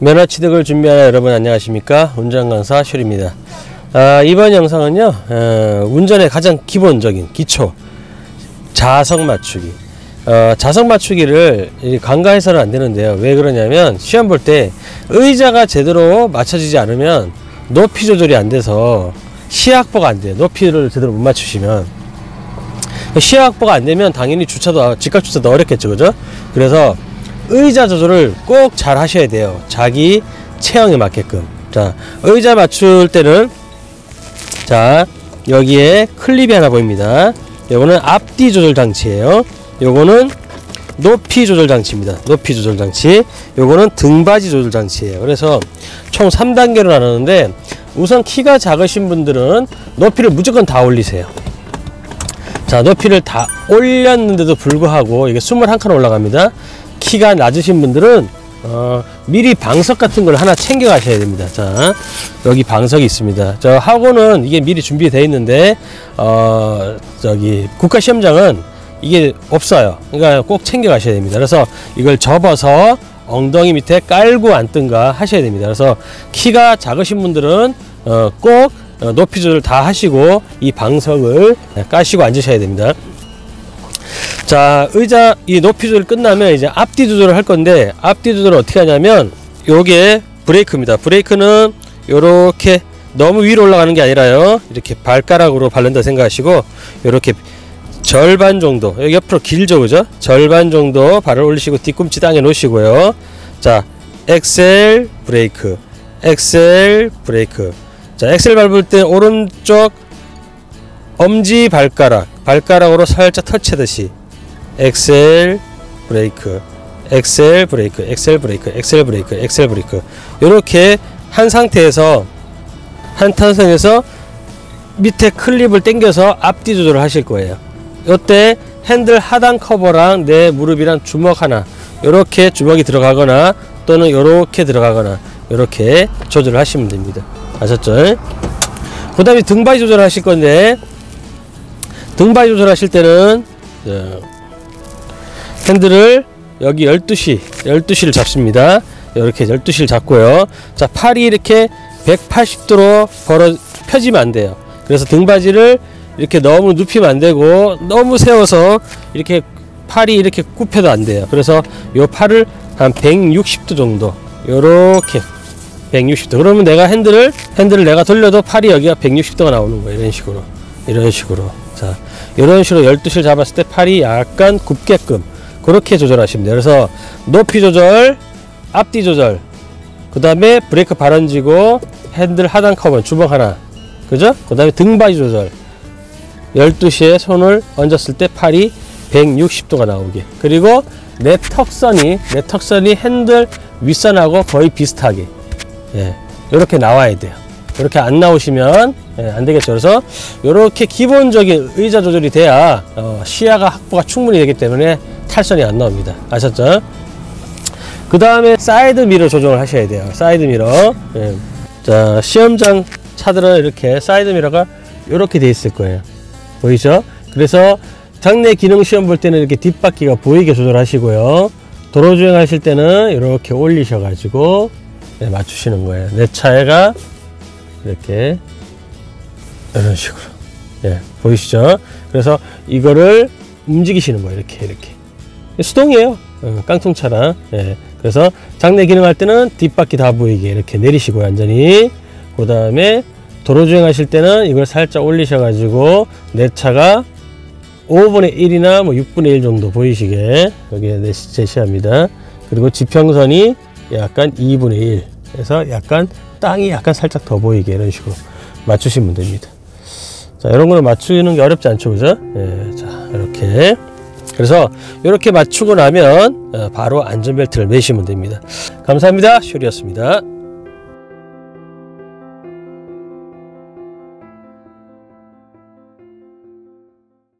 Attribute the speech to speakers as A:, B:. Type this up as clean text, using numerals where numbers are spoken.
A: 면허 취득을 준비하는 여러분 안녕하십니까? 운전강사 슈리입니다. 이번 영상은요, 운전의 가장 기본적인 기초 자석 맞추기. 자석 맞추기를 간과해서는 안 되는데요. 왜 그러냐면 시험 볼 때 의자가 제대로 맞춰지지 않으면 높이 조절이 안 돼서 시야 확보가 안 돼요. 높이를 제대로 못 맞추시면 시야 확보가 안 되면 당연히 주차도 직각 주차도 어렵겠죠, 그죠? 그래서 의자 조절을 꼭 잘 하셔야 돼요. 자기 체형에 맞게끔. 자, 의자 맞출 때는 자, 여기에 클립이 하나 보입니다. 요거는 앞뒤 조절 장치예요. 요거는 높이 조절 장치입니다. 높이 조절 장치. 요거는 등받이 조절 장치예요. 그래서 총 3단계로 나누는데 우선 키가 작으신 분들은 높이를 무조건 다 올리세요. 자, 높이를 다 올렸는데도 불구하고 이게 21칸 올라갑니다. 키가 낮으신 분들은 미리 방석 같은 걸 하나 챙겨 가셔야 됩니다. 자, 여기 방석이 있습니다. 저 학원은 이게 미리 준비되어 있는데 저기 국가시험장은 이게 없어요. 그러니까 꼭 챙겨 가셔야 됩니다. 그래서 이걸 접어서 엉덩이 밑에 깔고 앉든가 하셔야 됩니다. 그래서 키가 작으신 분들은 꼭 높이 조절 다 하시고 이 방석을 까시고 앉으셔야 됩니다. 자, 의자 이 높이 조절 끝나면 이제 앞뒤 조절을 할 건데, 앞뒤 조절을 어떻게 하냐면 요게 브레이크입니다. 브레이크는 요렇게 너무 위로 올라가는 게 아니라요, 이렇게 발가락으로 밟는다 생각하시고 요렇게 절반 정도, 여기 옆으로 길죠, 그죠? 절반 정도 발을 올리시고 뒤꿈치 땅에 놓으시고요. 자, 엑셀 브레이크, 엑셀 브레이크. 자, 엑셀 밟을 때 오른쪽 엄지 발가락으로 살짝 터치하듯이 엑셀 브레이크, 엑셀 브레이크, 엑셀 브레이크, 엑셀 브레이크, 엑셀 브레이크. 요렇게 한 상태에서 한 탄성에서 밑에 클립을 당겨서 앞뒤 조절을 하실 거예요. 요때 핸들 하단 커버랑 내 무릎이랑 주먹 하나, 요렇게 주먹이 들어가거나 또는 요렇게 들어가거나 요렇게 조절을 하시면 됩니다. 아셨죠? 그 다음에 등받이 조절을 하실 건데, 등받이 조절하실 때는 핸들을 여기 12시를 잡습니다. 이렇게 12시를 잡고요. 자, 팔이 이렇게 180도로 펴지면 안 돼요. 그래서 등받이를 이렇게 너무 눕히면 안 되고, 너무 세워서 이렇게 팔이 이렇게 굽혀도 안 돼요. 그래서 요 팔을 한 160도 정도, 요렇게 160도. 그러면 내가 핸들을 내가 돌려도 팔이 여기가 160도가 나오는 거예요. 이런 식으로. 자, 이런 식으로 12시를 잡았을 때 팔이 약간 굽게끔 그렇게 조절하시면 돼요. 그래서 높이 조절, 앞뒤 조절, 그 다음에 브레이크 발 얹이고 핸들 하단 커버 주먹 하나, 그죠? 그 다음에 등받이 조절, 12시에 손을 얹었을 때 팔이 160도가 나오게. 그리고 내 턱선이 핸들 윗선하고 거의 비슷하게, 예, 이렇게 나와야 돼요. 이렇게 안 나오시면 안 되겠죠. 그래서 이렇게 기본적인 의자 조절이 돼야 시야가 확보가 충분히 되기 때문에 탈선이 안 나옵니다. 아셨죠? 그 다음에 사이드 미러 조정을 하셔야 돼요. 사이드 미러. 예. 자, 시험장 차들은 이렇게 사이드 미러가 이렇게 돼 있을 거예요. 보이죠? 그래서 장내 기능 시험 볼 때는 이렇게 뒷바퀴가 보이게 조절하시고요. 도로 주행하실 때는 이렇게 올리셔가지고 맞추시는 거예요. 내 차가 이렇게 이런 식으로, 예, 보이시죠? 그래서 이거를 움직이시는 거예요. 이렇게 수동이에요. 깡통차랑. 예, 그래서 장내 기능할 때는 뒷바퀴 다 보이게 이렇게 내리시고요, 완전히. 그 다음에 도로 주행하실 때는 이걸 살짝 올리셔 가지고 내 차가 5분의 1이나 뭐 6분의 1 정도 보이시게 여기에 제시합니다. 그리고 지평선이 약간 2분의 1 해서 약간 땅이 약간 살짝 더 보이게 이런 식으로 맞추시면 됩니다. 자, 이런 거는 맞추는 게 어렵지 않죠, 그죠? 예, 자, 이렇게. 그래서 이렇게 맞추고 나면 바로 안전벨트를 매시면 됩니다. 감사합니다. 슈리였습니다.